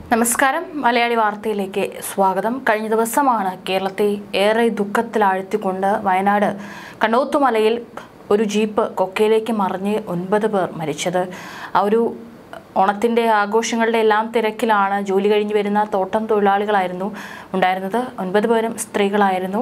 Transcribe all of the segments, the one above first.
നമസ്കാരം മലയാളി വാർത്തയിലേക്ക് സ്വാഗതം. കഴിഞ്ഞ ദിവസമാണ് കേരളത്തെ ഏറെ ദുഃഖത്തിലാഴ്ത്തിക്കൊണ്ട് വയനാട് കണ്ണോത്തുമലയിൽ ഒരു ജീപ്പ് കൊക്കയിലേക്ക് മറിഞ്ഞ് 9 പേർ മരിച്ചത്. ആ ഒരു ഓണത്തിൻ്റെ ആഘോഷങ്ങളുടെ എല്ലാം തിരക്കിലാണ് ജോലി കഴിഞ്ഞ് വരുന്ന തോട്ടം തൊഴിലാളികളായിരുന്നു ഉണ്ടായിരുന്നത്. 9 പേരും സ്ത്രീകളായിരുന്നു.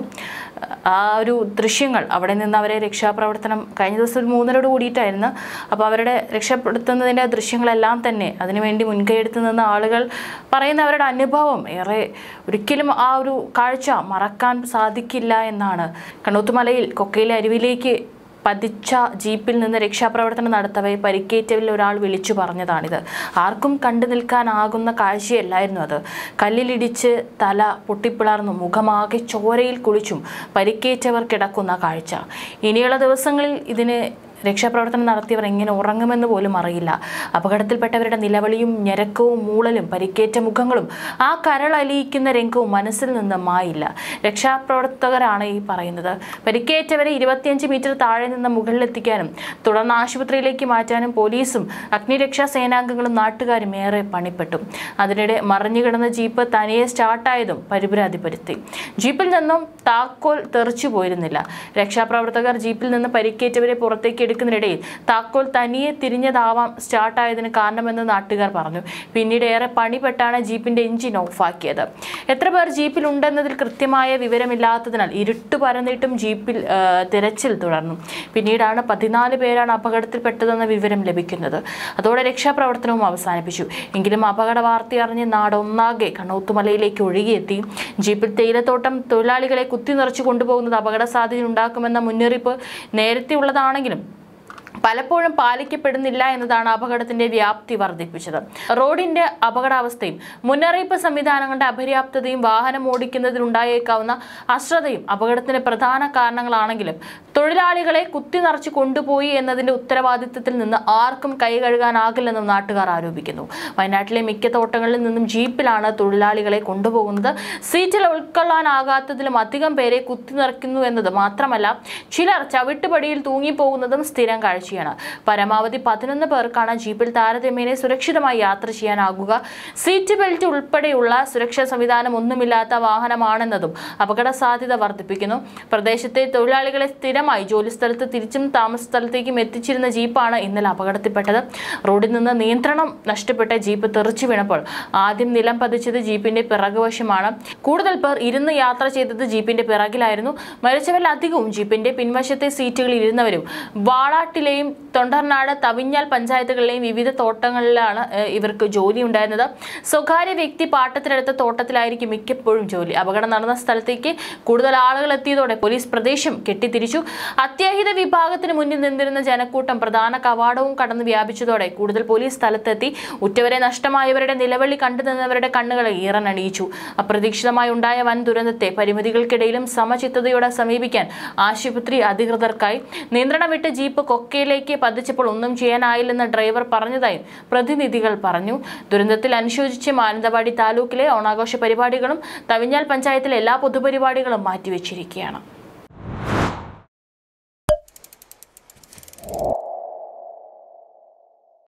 ആ ഒരു ദൃശ്യങ്ങൾ അവിടെ നിന്ന് അവരെ രക്ഷാപ്രവർത്തനം കഴിഞ്ഞ ദിവസം 3:30 കൂടിയിട്ടായിരുന്നു. അപ്പോൾ അവരുടെ രക്ഷപ്പെടുത്തുന്നതിൻ്റെ ദൃശ്യങ്ങളെല്ലാം തന്നെ അതിനുവേണ്ടി മുൻകൈയെടുത്ത് നിന്ന ആളുകൾ പറയുന്ന അവരുടെ അനുഭവം ഒരിക്കലും ആ ഒരു കാഴ്ച മറക്കാൻ സാധിക്കില്ല എന്നാണ്. കണ്ണോത്തുമലയിൽ കൊക്കയിലെ അരുവിയിലേക്ക് പതിച്ച ജീപ്പിൽ നിന്ന് രക്ഷാപ്രവർത്തനം നടത്തവേ പരിക്കേറ്റവരിൽ ഒരാൾ വിളിച്ചു പറഞ്ഞതാണിത്. ആർക്കും കണ്ടു നിൽക്കാനാകുന്ന കാഴ്ചയല്ലായിരുന്നു അത്. കല്ലിലിടിച്ച് തല പൊട്ടിപ്പിളർന്നു മുഖമാകെ ചോരയിൽ കുളിച്ചും പരിക്കേറ്റവർ കിടക്കുന്ന കാഴ്ച. ഇനിയുള്ള ദിവസങ്ങളിൽ ഇതിന് രക്ഷാപ്രവർത്തനം നടത്തിയവർ എങ്ങനെ ഉറങ്ങുമെന്ന് പോലും അറിയില്ല. അപകടത്തിൽപ്പെട്ടവരുടെ നിലവിളിയും ഞരക്കവും മൂളലും പരിക്കേറ്റ മുഖങ്ങളും ആ കരളലിയിക്കുന്ന രംഗവും മനസ്സിൽ നിന്ന് മായില്ല. രക്ഷാപ്രവർത്തകരാണ് ഈ പറയുന്നത്. പരിക്കേറ്റവരെ 25 മീറ്റർ താഴെ നിന്ന് മുകളിലെത്തിക്കാനും തുടർന്ന് ആശുപത്രിയിലേക്ക് മാറ്റാനും പോലീസും അഗ്നിരക്ഷാ സേനാംഗങ്ങളും നാട്ടുകാരും ഏറെ പണിപ്പെട്ടു. അതിനിടെ മറിഞ്ഞുകിടന്ന ജീപ്പ് തനിയെ സ്റ്റാർട്ടായതും പരിഭ്രാന്തിപ്പെടുത്തി. ജീപ്പിൽ നിന്നും താക്കോൽ തെറിച്ചു പോയിരുന്നില്ല. രക്ഷാപ്രവർത്തകർ ജീപ്പിൽ നിന്ന് പരിക്കേറ്റവരെ പുറത്തേക്ക് എടുക്കുന്നതിനിടയിൽ താക്കോൽ തനിയെ തിരിഞ്ഞതാവാം സ്റ്റാർട്ടായതിന് കാരണമെന്ന് നാട്ടുകാർ പറഞ്ഞു. പിന്നീട് ഏറെ പണിപ്പെട്ടാണ് ജീപ്പിന്റെ എഞ്ചിൻ ഓഫാക്കിയത്. എത്ര പേർ ജീപ്പിലുണ്ടെന്നതിൽ കൃത്യമായ വിവരമില്ലാത്തതിനാൽ ഇരുട്ട് പരന്നിട്ടും ജീപ്പിൽ തിരച്ചിൽ തുടർന്നു. പിന്നീടാണ് 14 പേരാണ് അപകടത്തിൽപ്പെട്ടതെന്ന വിവരം ലഭിക്കുന്നത്. അതോടെ രക്ഷാപ്രവർത്തനവും അവസാനിപ്പിച്ചു. എങ്കിലും അപകട വാർത്ത അറിഞ്ഞ് നാടൊന്നാകെ കണ്ണോത്തുമലയിലേക്ക് ഒഴുകിയെത്തി. ജീപ്പിൽ തേയിലത്തോട്ടം തൊഴിലാളികളെ കുത്തിനിറച്ചു കൊണ്ടുപോകുന്നത് അപകട സാധ്യത ഉണ്ടാക്കുമെന്ന മുന്നറിയിപ്പ് നേരത്തെയുള്ളതാണെങ്കിലും പലപ്പോഴും പാലിക്കപ്പെടുന്നില്ല എന്നതാണ് അപകടത്തിന്റെ വ്യാപ്തി വർദ്ധിപ്പിച്ചത്. റോഡിന്റെ അപകടാവസ്ഥയും മുന്നറിയിപ്പ് സംവിധാനങ്ങളുടെ അപര്യാപ്തതയും വാഹനം ഓടിക്കുന്നതിലുണ്ടായേക്കാവുന്ന അശ്രദ്ധയും അപകടത്തിന് പ്രധാന കാരണങ്ങളാണെങ്കിലും തൊഴിലാളികളെ കുത്തിനിറച്ചു കൊണ്ടുപോയി എന്നതിന്റെ ഉത്തരവാദിത്തത്തിൽ നിന്ന് ആർക്കും കൈ കഴുകാനാകില്ലെന്നും നാട്ടുകാർ ആരോപിക്കുന്നു. വയനാട്ടിലെ മിക്ക തോട്ടങ്ങളിൽ നിന്നും ജീപ്പിലാണ് തൊഴിലാളികളെ കൊണ്ടുപോകുന്നത്. സീറ്റിൽ ഉൾക്കൊള്ളാനാകാത്തതിലും അധികം പേരെ കുത്തിനിറയ്ക്കുന്നു എന്നത് മാത്രമല്ല, ചിലർ ചവിട്ടുപടിയിൽ തൂങ്ങിപ്പോകുന്നതും സ്ഥിരം കാഴ്ചയാണ്. പരമാവധി 11 പേർക്കാണ് ജീപ്പിൽ താരതമ്യേന സുരക്ഷിതമായി യാത്ര ചെയ്യാനാകുക. സീറ്റ് ബെൽറ്റ് ഉൾപ്പെടെയുള്ള സുരക്ഷാ സംവിധാനം ഒന്നുമില്ലാത്ത വാഹനമാണെന്നതും അപകട സാധ്യത വർദ്ധിപ്പിക്കുന്നു. പ്രദേശത്തെ തൊഴിലാളികളെ സ്ഥിരമായി ജോലിസ്ഥലത്ത് തിരിച്ചും താമസ സ്ഥലത്തേക്കും എത്തിച്ചിരുന്ന ജീപ്പാണ് ഇന്നലെ അപകടത്തിൽപ്പെട്ടത്. റോഡിൽ നിന്ന് നിയന്ത്രണം നഷ്ടപ്പെട്ട ജീപ്പ് തെറിച്ചു വീണപ്പോൾ ആദ്യം നിലം പതിച്ചത് ജീപ്പിന്റെ പിറകുവശമാണ്. കൂടുതൽ പേർ ഇരുന്ന് യാത്ര ചെയ്തത് ജീപ്പിന്റെ പിറകിലായിരുന്നു. മരിച്ചവരിൽ അധികവും ജീപ്പിന്റെ പിൻവശത്തെ സീറ്റുകളിൽ ഇരുന്നവരും വാളാട്ടിലെയും തൊണ്ടർനാട് തവിഞ്ഞാൽ പഞ്ചായത്തുകളിലെയും വിവിധ തോട്ടങ്ങളിലാണ് ഇവർക്ക് ജോലി ഉണ്ടായിരുന്നത്. സ്വകാര്യ വ്യക്തി പാട്ടത്തിനെടുത്ത തോട്ടത്തിലായിരിക്കും മിക്കപ്പോഴും ജോലി. അപകടം നടന്ന സ്ഥലത്തേക്ക് കൂടുതൽ ആളുകൾ എത്തിയതോടെ പോലീസ് പ്രദേശം കെട്ടിത്തിരിച്ചു. അത്യാഹിത വിഭാഗത്തിന് മുന്നിൽ നിന്നിരുന്ന ജനക്കൂട്ടം പ്രധാന കവാടവും കടന്ന് വ്യാപിച്ചതോടെ കൂടുതൽ പോലീസ് സ്ഥലത്തെത്തി. ഉറ്റവരെ നഷ്ടമായവരുടെ നിലവിളി കണ്ടു നിന്നവരുടെ കണ്ണുകളെ ഈറനണിയിച്ചു. അപ്രതീക്ഷിതമായി ഉണ്ടായ വൻ ദുരന്തത്തെ പരിമിതികൾക്കിടയിലും സമചിത്തതയോടെ സമീപിക്കാൻ ആശുപത്രി അധികൃതർക്കായി. നിയന്ത്രണം വിട്ട് ജീപ്പ് കൊക്കയിലേക്ക് പതിച്ചപ്പോൾ ഒന്നും ചെയ്യാനായില്ലെന്ന് ഡ്രൈവർ പറഞ്ഞതായും പ്രതിനിധികൾ പറഞ്ഞു. ദുരന്തത്തിൽ അനുശോചിച്ച് മാനന്തവാടി താലൂക്കിലെ ഓണാഘോഷ പരിപാടികളും തവിഞ്ഞാൽ പഞ്ചായത്തിലെ എല്ലാ പൊതുപരിപാടികളും മാറ്റിവെച്ചിരിക്കുകയാണ്.